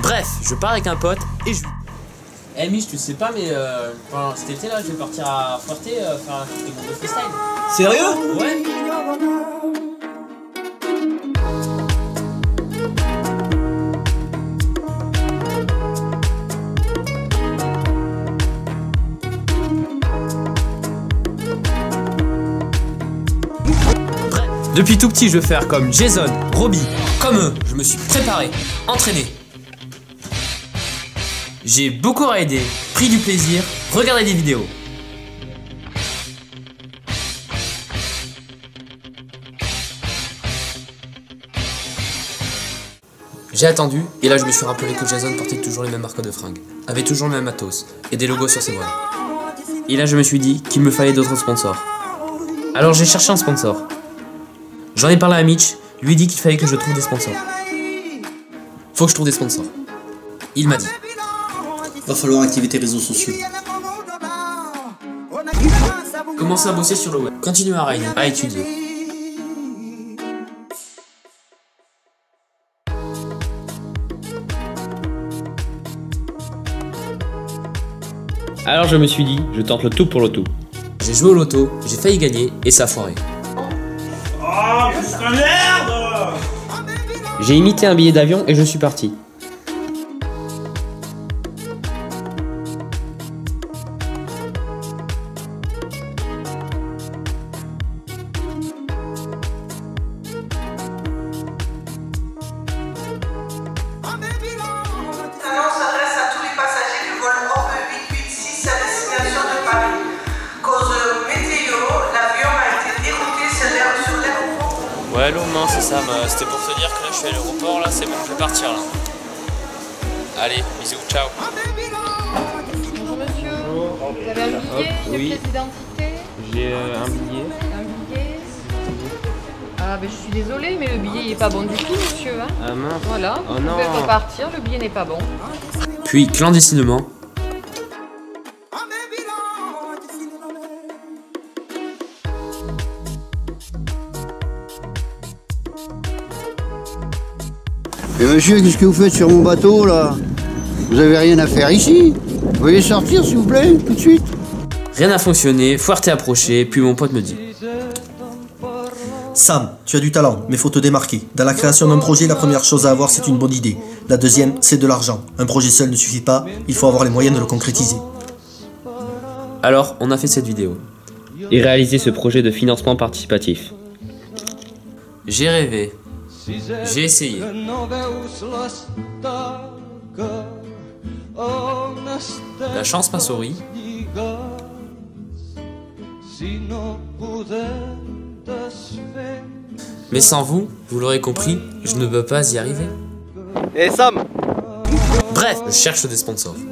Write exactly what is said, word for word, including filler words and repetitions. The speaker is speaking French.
Bref, je pars avec un pote et je... Eh hey Mich, tu sais pas, mais euh, pendant cet été là, je vais partir à Fuerte euh, faire un truc de freestyle. Sérieux? Ouais. Bref, depuis tout petit, je veux faire comme Jason, Robbie, comme eux. Je me suis préparé, entraîné. J'ai beaucoup raidé, pris du plaisir, regardé des vidéos. J'ai attendu, et là je me suis rappelé que Jason portait toujours les mêmes marques de fringues, avait toujours le même matos, et des logos sur ses voiles. Et là je me suis dit qu'il me fallait d'autres sponsors. Alors j'ai cherché un sponsor. J'en ai parlé à Mich, lui ai dit qu'il fallait que je trouve des sponsors. Faut que je trouve des sponsors. Il m'a dit. Va falloir activer tes réseaux sociaux. Commencer à bosser sur le web. Continuer à rider, à étudier. Alors je me suis dit, je tente le tout pour le tout. J'ai joué au loto, j'ai failli gagner et ça a foiré. Oh putain merde! J'ai imité un billet d'avion et je suis parti. S'adresse à tous les passagers du vol Europe huit huit six à destination de Paris. Cause météo, l'avion a été dérouté sur l'aéroport. Ouais, allô, non, c'est Sam. C'était pour te dire que là je suis à l'aéroport, là c'est bon, je vais partir là. Allez, bisous, ciao. Bonjour monsieur, vous avez un billet, une oui. pièce d'identité? J'ai euh, un billet. Un billet? Ah ben je suis désolée, mais le billet il est pas bon du tout monsieur. Hein, Ah mince. voilà, Oh vous non. pouvez repartir, le billet n'est pas bon. Puis, clandestinement, Mais monsieur, qu'est-ce que vous faites sur mon bateau là? Vous avez rien à faire ici? Veuillez sortir s'il vous plaît, tout de suite. rien n'a fonctionné, Fuerte approché, puis mon pote me dit. Sam, tu as du talent, mais faut te démarquer. Dans la création d'un projet, la première chose à avoir, c'est une bonne idée. La deuxième, c'est de l'argent. Un projet seul ne suffit pas, il faut avoir les moyens de le concrétiser. Alors, on a fait cette vidéo. Et réaliser ce projet de financement participatif. J'ai rêvé. J'ai essayé. La chance m'a souri. Mais sans vous, vous l'aurez compris, je ne peux pas y arriver. Eh Sam! Bref, je cherche des sponsors.